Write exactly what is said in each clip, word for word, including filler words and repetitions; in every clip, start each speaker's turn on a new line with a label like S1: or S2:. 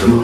S1: Exactement.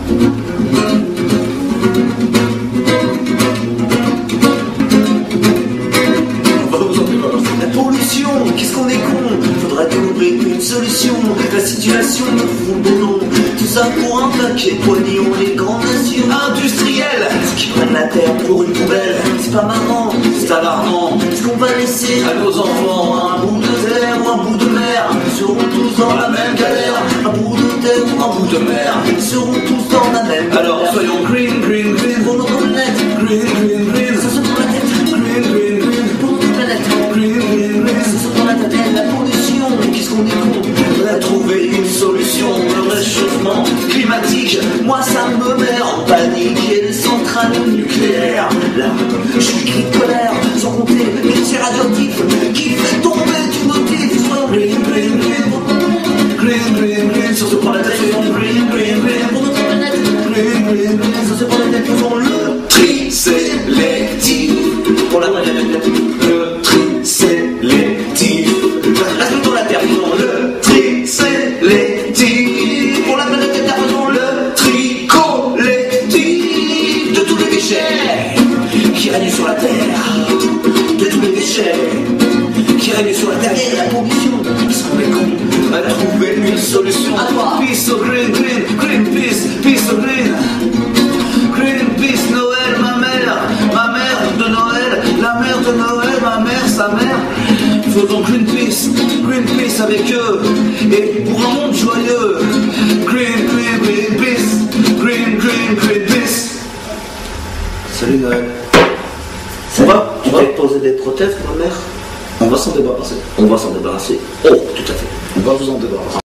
S2: La pollution, qu'est-ce qu'on est con. Faudrait trouver une solution. La situation nous fout le nom. Tout ça pour un paquet de poignons. Les grandes nations industrielles qui prennent la terre pour une poubelle. C'est pas marrant, c'est alarmant. Est-ce qu'on va laisser à nos enfants un bout de terre ou un bout de mer? Ils seront tous dans la même galère. Un bout de terre ou un bout de mer. Ils seront tous dans la même galère.
S1: Alors soyons green, green, green
S2: pour notre planète.
S1: Green, green, green.
S2: Ça se prend la tête.
S1: Green, green, green.
S2: Pour notre planète.
S1: Green, green, green.
S2: Ça se prend la tête. La pollution, qu'est-ce qu'on est con. On a trouvé une solution. Le réchauffement climatique, moi ça me met en panique. Et les centrales nucléaires, là, je suis cri de colère. Sans compter les déchets radioactifs qui fait tomber du motif. Soyons green, green, green.
S1: Green, green, green.
S2: Ça se prend la tête. Soyons green, green, green. Pour notre planète.
S1: Green, green, green.
S2: Ça se prend la tête. Faisons le tri sélectif. Pour la planète.
S1: Le tri sélectif.
S2: Respectons la terre. Faisons le tri sélectif. Pour la planète Terre. Faisons le tri collectif de tous les déchets qui règnent sur la terre. De tous les déchets qui règnent sur la terre. Et la pollution. Ils sont des cons.
S1: On a trouvé une solution.
S2: À toi.
S1: Peace of green, green, green peace, peace of green. Green peace, Noël, ma mère, ma mère de Noël, la mère de Noël, ma mère, sa mère. Faisons green peace, green peace avec eux. Et pour un monde joyeux. Green, green, green peace, green, green, green peace. Salut Noël.
S2: Ça va? Tu vas poser des prothèses, ma mère?
S1: On va s'en débarrasser.
S2: On va s'en débarrasser. Oh, tout à fait.
S1: On va vous en débarrasser.